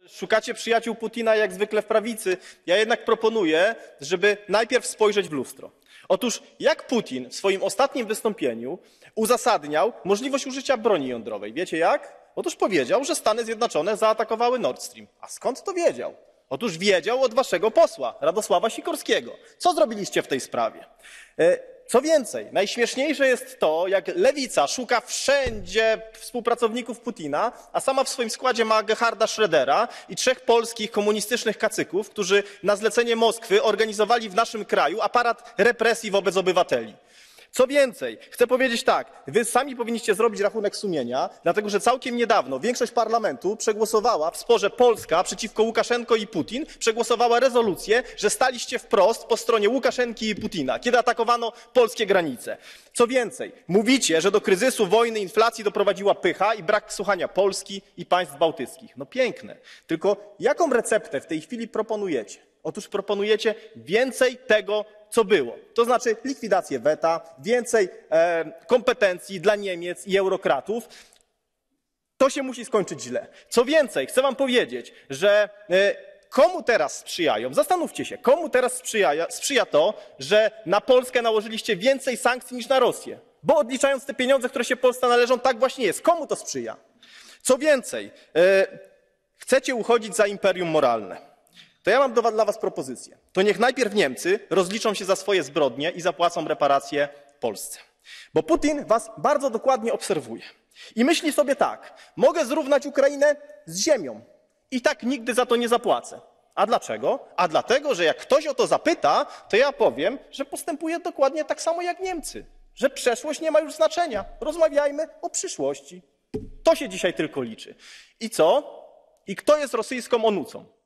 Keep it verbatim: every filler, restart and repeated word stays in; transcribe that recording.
szukacie przyjaciół Putina jak zwykle w prawicy. Ja jednak proponuję, żeby najpierw spojrzeć w lustro. Otóż jak Putin w swoim ostatnim wystąpieniu uzasadniał możliwość użycia broni jądrowej? Wiecie jak? Otóż powiedział, że Stany Zjednoczone zaatakowały Nord Stream. A skąd to wiedział? Otóż wiedział od waszego posła, Radosława Sikorskiego. Co zrobiliście w tej sprawie? Co więcej, najśmieszniejsze jest to, jak lewica szuka wszędzie współpracowników Putina, a sama w swoim składzie ma Gerharda Schrödera i trzech polskich komunistycznych kacyków, którzy na zlecenie Moskwy organizowali w naszym kraju aparat represji wobec obywateli. Co więcej, chcę powiedzieć tak, wy sami powinniście zrobić rachunek sumienia, dlatego że całkiem niedawno większość parlamentu przegłosowała w sporze Polska przeciwko Łukaszenko i Putin, przegłosowała rezolucję, że staliście wprost po stronie Łukaszenki i Putina, kiedy atakowano polskie granice. Co więcej, mówicie, że do kryzysu, wojny, inflacji doprowadziła pycha i brak słuchania Polski i państw bałtyckich. No piękne, tylko jaką receptę w tej chwili proponujecie? Otóż proponujecie więcej tego, co było. To znaczy likwidację weta, więcej e, kompetencji dla Niemiec i eurokratów. To się musi skończyć źle. Co więcej, chcę wam powiedzieć, że e, komu teraz sprzyjają? Zastanówcie się, komu teraz sprzyja, sprzyja to, że na Polskę nałożyliście więcej sankcji niż na Rosję? Bo odliczając te pieniądze, które się Polsce należą, tak właśnie jest. Komu to sprzyja? Co więcej, e, chcecie uchodzić za imperium moralne. To ja mam do, dla was propozycję. To niech najpierw Niemcy rozliczą się za swoje zbrodnie i zapłacą reparacje Polsce. Bo Putin was bardzo dokładnie obserwuje. I myśli sobie tak, mogę zrównać Ukrainę z ziemią i tak nigdy za to nie zapłacę. A dlaczego? A dlatego, że jak ktoś o to zapyta, to ja powiem, że postępuję dokładnie tak samo jak Niemcy. Że przeszłość nie ma już znaczenia. Rozmawiajmy o przyszłości. To się dzisiaj tylko liczy. I co? I kto jest rosyjską onucą?